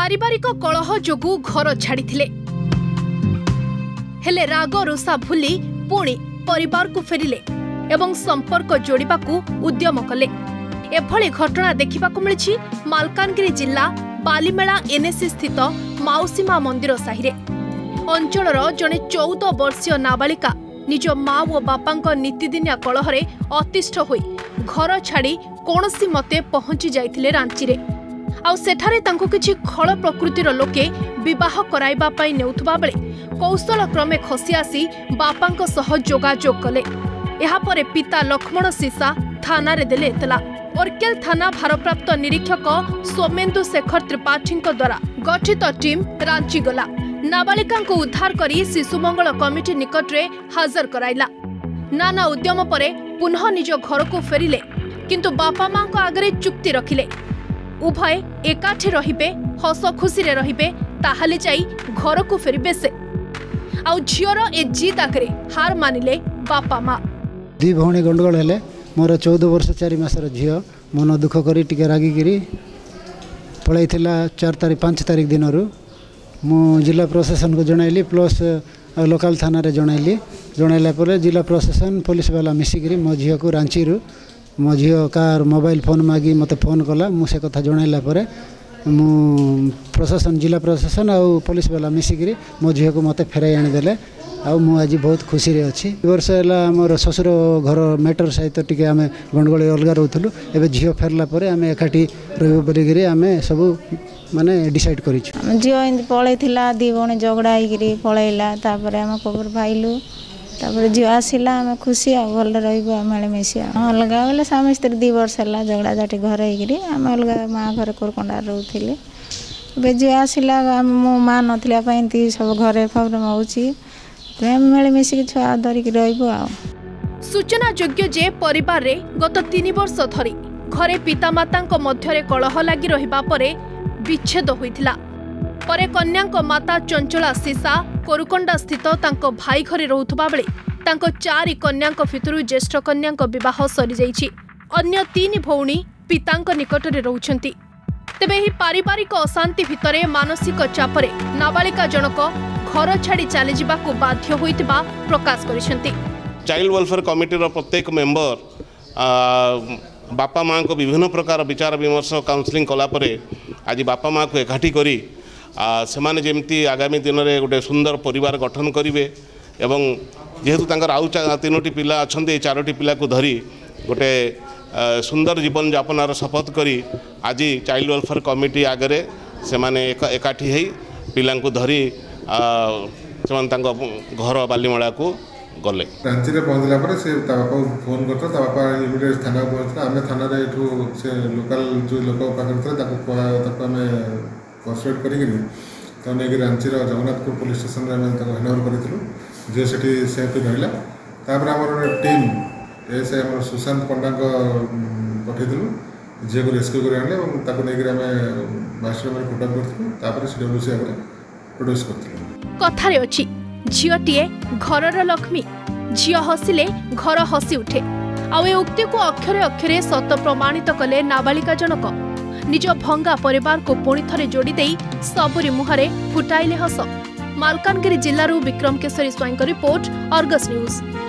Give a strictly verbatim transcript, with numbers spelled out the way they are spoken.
पारिवारिक कलह जोगु घर छाड़िथिले हेले राग रोषा भूली पुणी परिवार को फेरिले एवं संपर्क जोड़िबाकू उद्यम कले। एभली घटना देखिबाकू मिलिछि मालकानगिरी जिला बालीमेला एनएसी स्थित माउसीमा मंदिर साहिरे। अंचलर जने चौदह वर्षीय नाबालिका निज माँ और बापांक नीतिदिनिया कलहरे अतिष्ठ होई घर छाड़ी कोनोसी मते पहुंची जाइथिले रांची रे। आउ सेठारे तांको किछि खळ प्रकृतिर लोके विवाह कराइबा पई नेउथबा बेले कौशल क्रमे खसी आसी बापांक सह जोगाजोग कले। एहा परे पिता लक्ष्मण सीसा थाना रे देले एतला। ओरकेल थाना भारप्राप्त निरीक्षक सोमेन्दु शेखर त्रिपाठी द्वारा गठित टीम रांची गला। नाबालिका को उद्धार करी शिशु मंगल कमिटी निकट रे हाजर कराइला। नाना उद्यम परे पुनः निज घर को फेरिले किंतु बापा मां को आगरे चुक्ति रखिले उभय एकाठी रहिबे हस खुशी रे रहिबे ताहाले जाई घर को फेरिबे से। आउ झियर ए जीत आगरे हार मानिले बापा मां। दी भौणी गंडगोल हेले मोर चौदह वर्ष चार मासर झियो मन दुख करी टिके रागिगिरी पळैथिला चार तारीख पाँच तारीख दिन रु मु जिला प्रशासन को जणाइली प्लस लोकल थाना रे जणाइली। जणाइला परे जिला प्रशासन पुलिस वाला मिसिकरी मो झियो को रांची रु मो झियो कार मोबाइल फोन मागी मते फोन कला। मु से कथा जणाइला परे मु प्रशासन जिला प्रशासन और पुलिस वाला मिसिकरी मो झियो को मते फेराई आनी देले। आउ मु आज बहुत खुशी रे अछि। वर्ष हला हमर ससुर घर मैटर सहित टिके आमे गंडगोल अलगा रहथलु। एबे झियो फेरला परे आमे एकाठी रहबो बोलिगिरी आमे सब माने डिसाइड करिछु। झियो इंद पळैथिला दी भौणी झगड़ा आइगिरी पळैला तापर हम खबर पाइलु तापर झियो आसिला आमे खुशी आ भल रहइबो आमे मिसिया अलगा बेले स्वामी स्त्री दी वर्ष हला झगड़ा जाटी घर आइगिरी आमे अलगा मां घर कोरकोंडा रहउथिले। बे झियो आसिला मो मां नथिला पइंती सब घरे प्रॉब्लम होउची सूचना योग्य जे परिवार रे गत तीन वर्ष धरी घरे पितामाता मध्य कलह लगी रहिबा परे विच्छेद होइथिला। परे कन्याक माता चंचला सीसा कोरुकोंडा स्थित तांको भाई घरे रहुथबा बेले तांको चारि कन्याक भितरु ज्येष्ठ कन्याक विवाह सरी जाइछि। अन्य तीन भौणी पितांक निकट रे रहुछंती। तेबे ही पारिवारिक अशांति भितरे मानसिक चापरे नाबालिका जनक घर छाड़ी चली जावाक बाध्य होइतिबा प्रकाश करिसेंती। चाइल्ड वेलफेयर कमिटी रो प्रत्येक मेंबर बापा माँ को विभिन्न प्रकार विचार विमर्श काउंसलिंग कला परे आज बापा माँ को एकाठी करी से माने जेमती आगामी दिन में गोटे सुंदर परिवार गठन करेंगे एवं जेहेतु तांकर आउ तीनोटी पिला अच्छे चारोटी पिला को धरी गोटे सुंदर जीवन यापनार शपथ करी आज चाइल्ड वेलफेयर कमिटी आगे से माने एकाठी है पिला को धरी घर बालीमेला को गले। रांची रे पहुंचला पर से ता बापा फोन करता ता बापा इमिडिएट थाना पहुंचला। आमे थाना रे एठू से लोकल जो लोक पाकर थे ताको ताको आमे परसुएट करी गिरी तो नेगी रांची रो जगन्नाथपुर पुलिस स्टेशन रे आमे ताको हैंडओवर करितलु जे सेठी सेफ रहला। तापर हमर टीम एसे हमर सुशांत पंडा को पठेदिलु जे को रेस्क्यू कर आनले और ताको नेगी आमे मास्टर में कॉन्टैक्ट करथलु। तापर सीडब्ल्यूसी आगे प्रोड्यूस करथलु। कथारे अछि झियोटीए घरर लक्ष्मी झियो हसिले घर हसी उठे। आउ ए उक्ति को अक्षरे अक्षरे सत प्रमाणित कले नाबालिका जनक निज भंगा परिवार को पुणी थरे जोड़ी देई सबरी मुहरे फुटाइले हस। मालकानगिरी जिल्लारू Vikram Keshari Swain report Argus news.